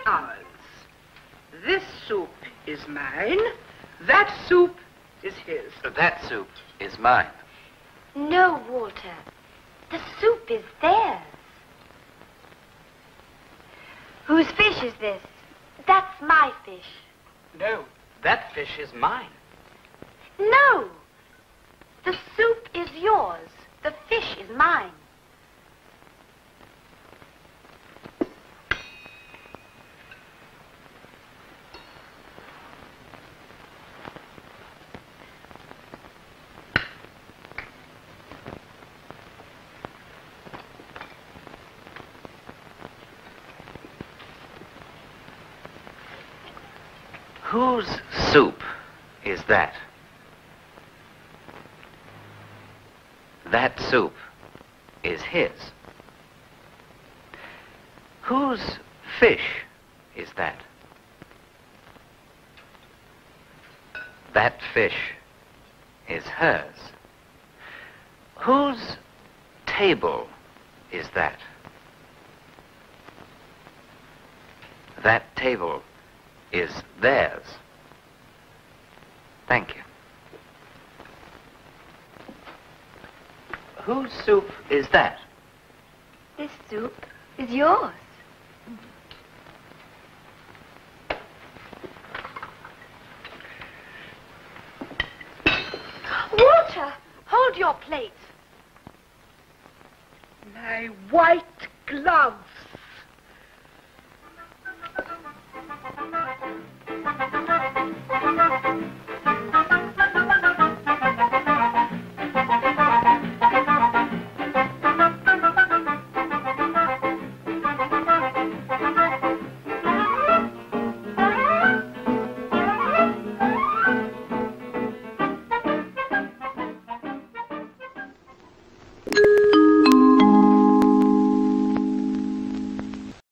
ours. This soup is mine. That soup is his. That soup is mine. No, Walter. The soup is theirs. Whose fish is this? That's my fish. No, that fish is mine. No. The soup is yours. The fish is mine. Whose soup is that? That soup is his. Whose fish is that? That fish is hers. Whose table is that? That table is theirs. Thank you. Whose soup is that? This soup is yours. Walter, hold your plate. My white gloves.